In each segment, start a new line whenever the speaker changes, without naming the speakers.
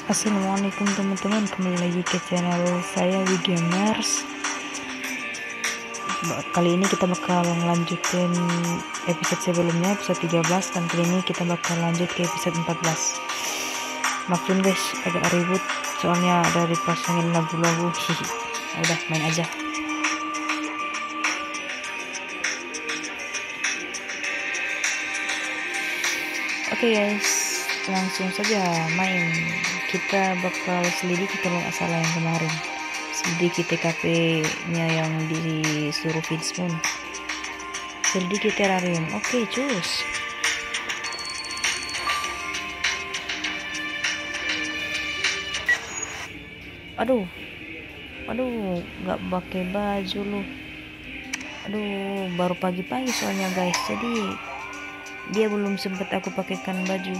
Assalamualaikum teman-teman, kembali lagi ke channel saya Wigamers. Kali ini kita bakal lanjutin episode sebelumnya, episode 13, dan kali ini kita bakal lanjut ke episode 14. Maafin guys, agak ribut soalnya ada dipasangin lagu-lagu. Udah main aja. Oke guys, langsung saja main. Kita bakal selidiki kalau nggak salah yang kemarin, selidiki TKP-nya yang disuruh Vince Moon, selidiki terrarium. Oke, cus. Aduh, nggak pakai baju lu. Aduh, baru pagi-pagi soalnya guys, jadi dia belum sempet aku pakaikan baju.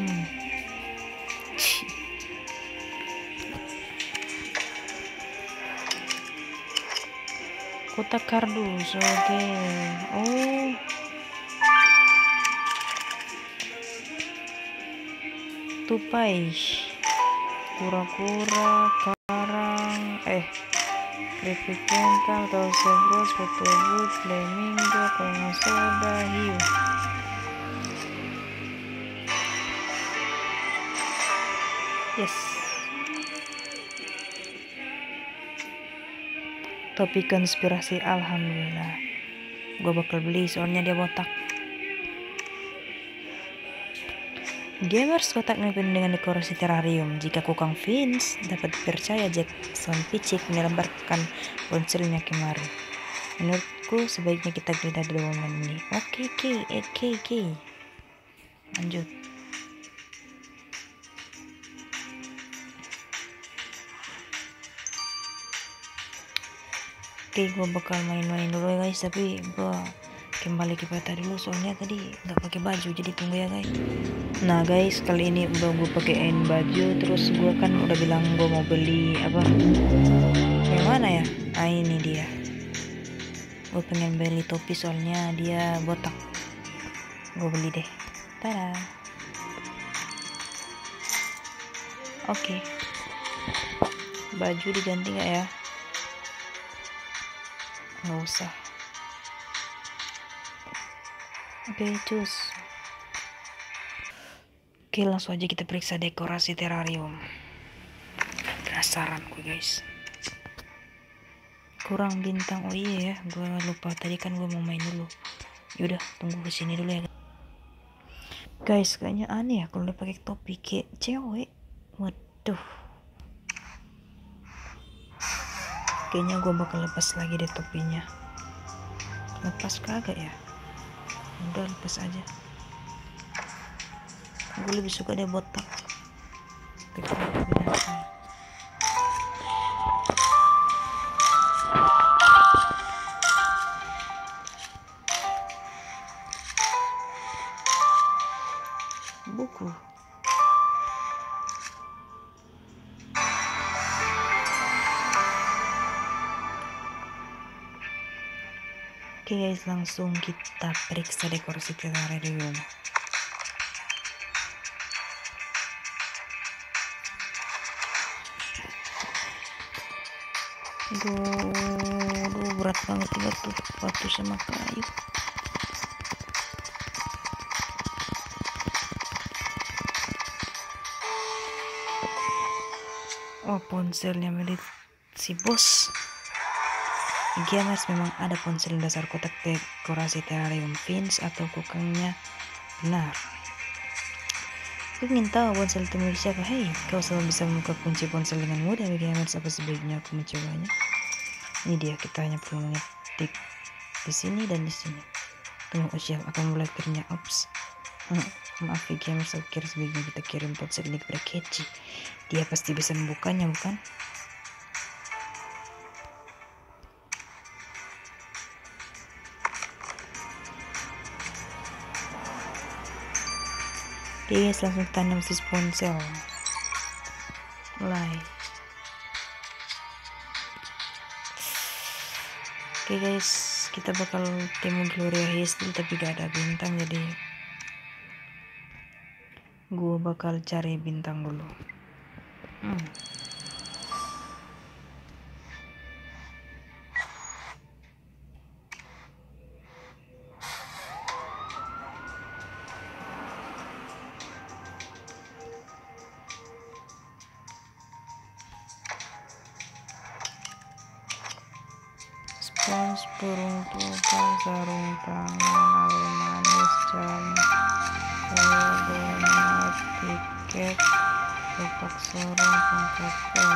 Kotak kardus, oke. Oh, tupai, kura-kura, karang, keripik kental, tosebros, foto but, flamingo, kolong soda, hiu. Yes. Topi konspirasi, alhamdulillah. Gue bakal beli soalnya dia botak. Gamers, kotaknya penuh dengan dekorasi terrarium. Jika Kokang Vince dapat dipercaya, Jackson Picik melemparkan ponselnya kemari. Menurutku sebaiknya kita geledah di ruangan ini. Oke. Lanjut. Oke, gue bakal main-main dulu ya guys, tapi gue kembali ke peta dulu soalnya tadi nggak pakai baju, jadi tunggu ya guys. Nah guys, kali ini udah gue pakein baju, terus gue kan udah bilang gue mau beli apa, yang mana ya? Ini dia, gue pengen beli topi soalnya dia botak. Gue beli deh. Tada. Oke. Baju diganti gak ya? Nggak usah. Oke, cus. Oke, langsung aja kita periksa dekorasi terrarium. Penasaran gue guys. Kurang bintang. Oh iya ya, gue lupa tadi kan gue mau main dulu. Yaudah, tunggu kesini dulu ya guys. Kayaknya aneh ya kalau dia pakai topi kayak cewek. Waduh, kayaknya gue bakal lepas lagi deh topinya. Lepas kagak ya? Udah, lepas aja. Gue lebih suka dia botak. Buku. Oke guys, langsung kita periksa dekorasi terrarium. Aduh, berat banget ya batu sama kayu. Oh, ponselnya milik si bos. Gamers, memang ada ponsel dasar kotak dekorasi terrarium Vince atau kokangnya benar. Aku ingin tahu ponsel itu milik siapa. Hei, kau selalu bisa membuka kunci ponsel dengan mudah. Gamers, apa sebaiknya aku mencobanya? Ini dia, kita hanya perlu mengetik di sini dan di sini. Tunggu, siap akan mulai kerja. Ops. Maaf ya gamers, aku kira sebaiknya kita kirim ponsel ini kepada Keci. Dia pasti bisa membukanya, bukan? Oke guys, langsung tanam si ponsel. Mulai. Oke guys, kita bakal temu Gloria Hazel tapi gak ada bintang, jadi gue bakal cari bintang dulu. Hmm. Spons burung tupai, sarung tangan, alun manis, jam, donat, tiket, kotak sorong, pangkat bel.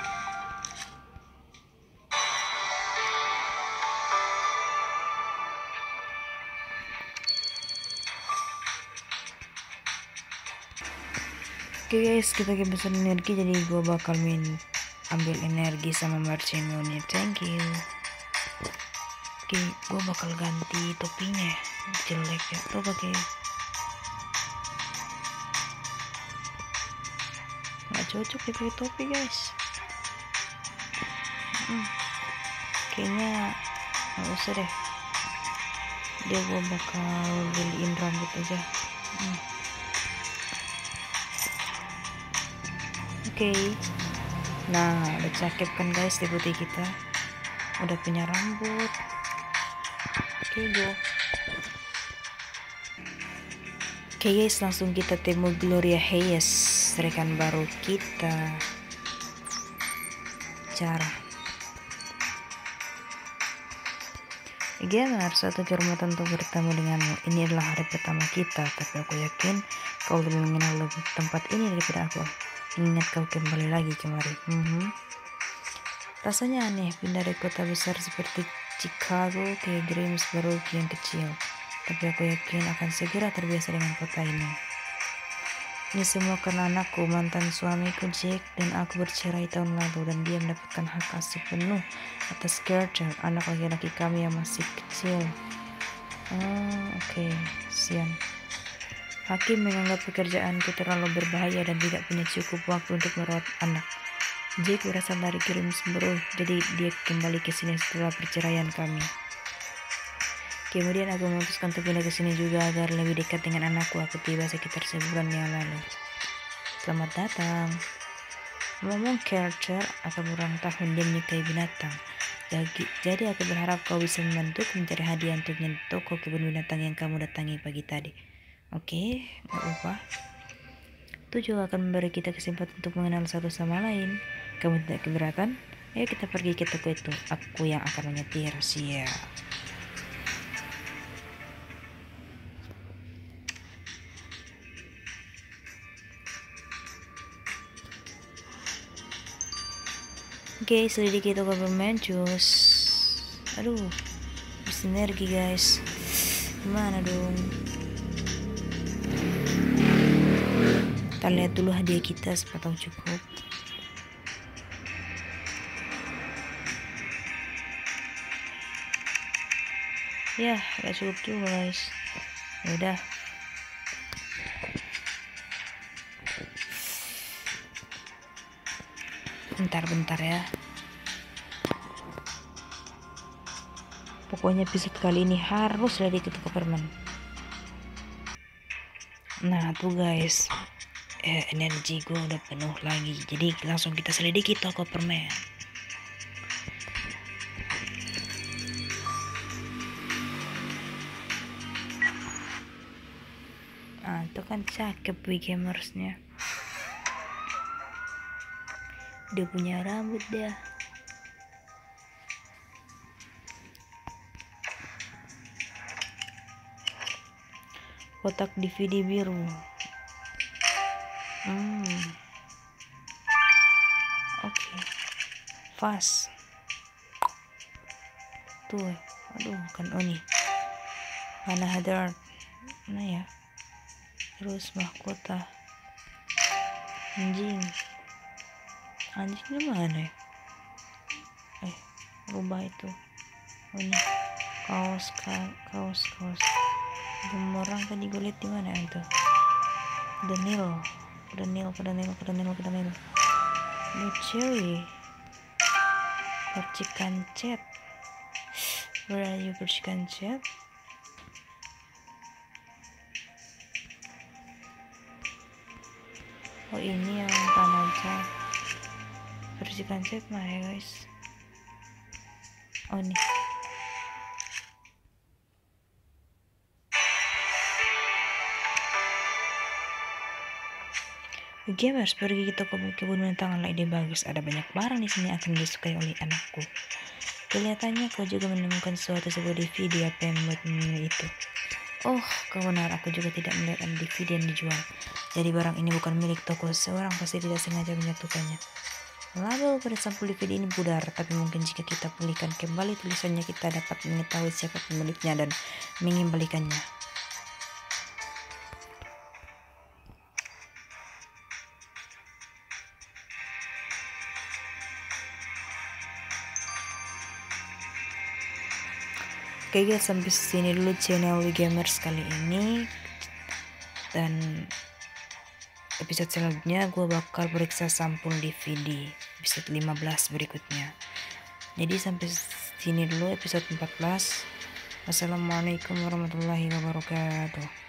Oke guys, kita kehabisan energi, jadi gue bakal ambil energi sama Marcinoni. Thank you. Oke, gue bakal ganti topinya, jelek ya. Tuh pakai nggak cocok ya pakai topi guys. Kayaknya nggak usah deh. Dia gue bakal beliin rambut aja. Oke. Nah, udah cakep kan guys deputi kita. Udah punya rambut. Oke, go. Oke guys, langsung kita temu Gloria Hayes, rekan baru kita. Cara Gamer, suatu kehormatan untuk bertemu denganmu. Ini adalah hari pertama kita, tapi aku yakin kau lebih mengenal tempat ini daripada aku. Ingat kau kembali lagi kemari. Rasanya aneh pindah dari kota besar seperti Chicago ke Greensboro yang kecil, tapi aku yakin akan segera terbiasa dengan kota ini. Ini semua karena anakku, mantan suamiku Jack dan aku bercerai tahun lalu, dan dia mendapatkan hak asuh penuh atas Carter, anak laki-laki kami yang masih kecil. Oke, sian. Hakim menganggap pekerjaanku terlalu berbahaya dan tidak punya cukup waktu untuk merawat anak. Jake berasal dari Greensboro, jadi dia kembali ke sini setelah perceraian kami. Kemudian aku memutuskan untuk pindah ke sini juga agar lebih dekat dengan anakku. Aku tiba sekitar sebulan yang lalu. Selamat datang. Ngomong Carter akan berulang tahun, dia menyukai binatang. Jadi aku berharap kau bisa membantuku mencari hadiah untuknya di toko kebun binatang yang kamu datangi pagi tadi. Oke, gak apa. Itu juga akan memberi kita kesempatan untuk mengenal satu sama lain. Kamu tidak keberatan? Ayo kita pergi ke toko itu. Aku yang akan menyetir. Siap. Oke, selidiki toko permen jus. Aduh, habis energi guys. Gimana dong? Kita lihat dulu hadiah kita, siapa tahu cukup. Ya, gak cukup juga guys. Yaudah. Bentar ya. Pokoknya episode kali ini harus ready ke toko permen. Nah tuh guys, energi gue udah penuh lagi. Jadi langsung kita selidiki toko permen. Nah itu kan cakep Gamersnya. Dia punya rambut dia. Kotak DVD biru. Oke. Fast. Tuh, aduh kan Oni. Mana Hadar. Nah ya. Terus mahkota. Anjingnya mana ya? Rubah itu. Ini kaos. Bumerang tadi gue liat di mana itu? Kuda nil. Lucu. Percikan cat. Where are you, percikan cat? Oh ini yang tanah cat. bersihkan save mah ya guys. Oh nih. Gamers, pergi ke toko kebun binatang, ide bagus. Ada banyak barang di sini akan disukai oleh anakku. Kelihatannya kau juga menemukan sesuatu sebuah DVD. Apa yang membuat memilih itu? Oh, kau benar. Aku juga tidak melihat ada DVD yang dijual. Jadi barang ini bukan milik toko. Seorang pasti tidak sengaja menyatukannya. Label pada sampul DVD ini pudar, tapi mungkin jika kita pulihkan kembali tulisannya, kita dapat mengetahui siapa pemiliknya dan mengembalikannya. Oke guys, sampai sini dulu channel Gamers kali ini, dan episode selanjutnya gue bakal periksa sampul DVD episode 15 berikutnya. Jadi sampai sini dulu episode 14. Wassalamualaikum warahmatullahi wabarakatuh.